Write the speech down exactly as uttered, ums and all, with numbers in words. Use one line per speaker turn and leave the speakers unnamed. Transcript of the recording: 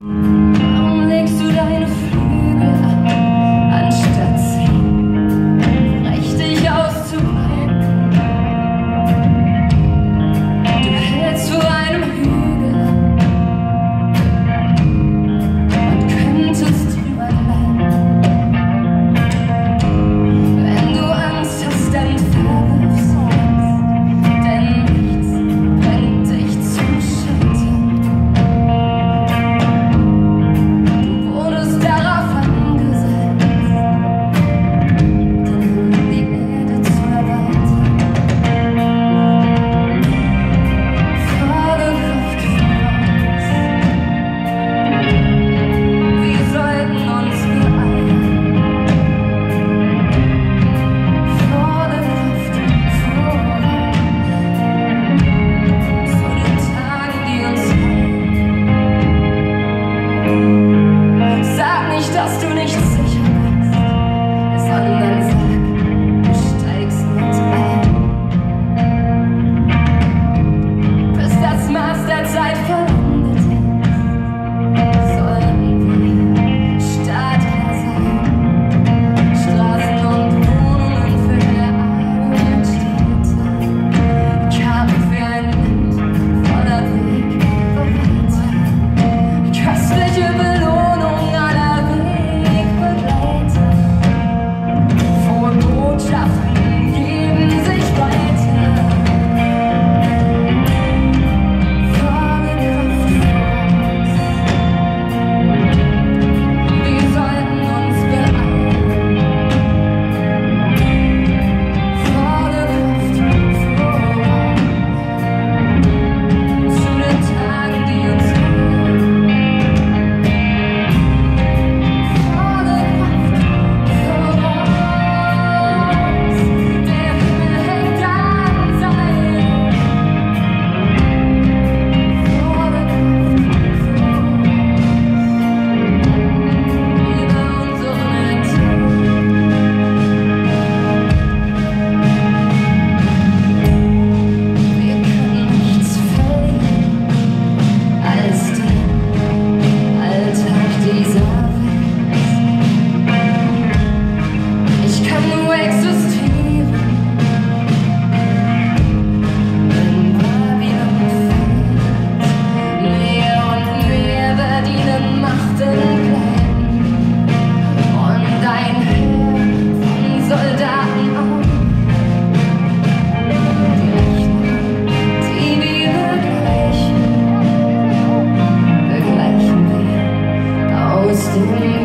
Warum legst du deine Flügel ab, anstatt sie prächtig auszubreiten? Du hältst vor einem Hügel und könntest drüber gleiten. Wenn du Angst hast, dann verwirfst du, denn nichts bringt dich zum Scheitern. Dass du nicht sicher bist, sondern sag, du steigst mit ein. Bis das Maß der Zeit vollendet ist, sollten wir Stadtler sein. Straßen und Wohnungen für alle Städte, Karten für ein Land voller Wegbereiter, köstliche Belohnung aller geben sich weiter. Volle Kraft voraus. Wir sollten uns beeilen. Volle Kraft voraus. Zu den Tagen, die uns heilen. Volle Kraft voraus. Begleichen wir aus dem